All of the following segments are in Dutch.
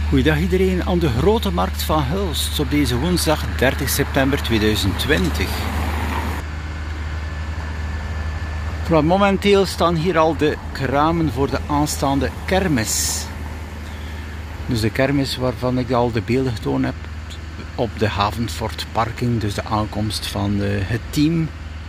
Goeiedag iedereen aan de Grote Markt van Hulst op deze woensdag 30 september 2020. Momenteel staan hier al de kramen voor de aanstaande kermis. Dus de kermis waarvan ik al de beelden getoond heb op de Havenfort parking, dus de aankomst van het team.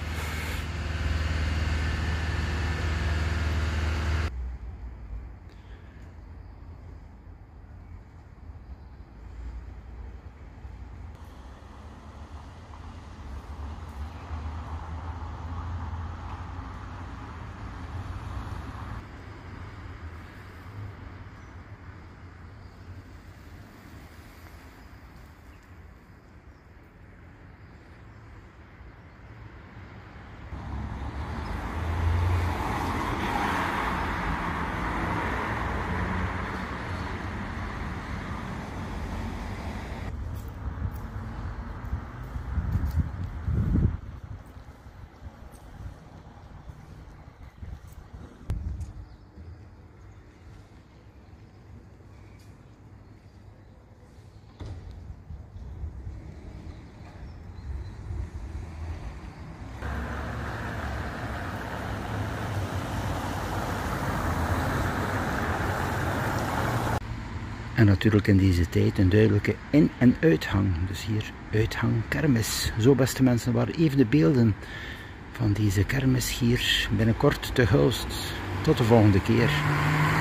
En natuurlijk in deze tijd een duidelijke in- en uitgang. Dus hier uitgang kermis. Zo beste mensen, waren even de beelden van deze kermis hier binnenkort te Hulst. Tot de volgende keer.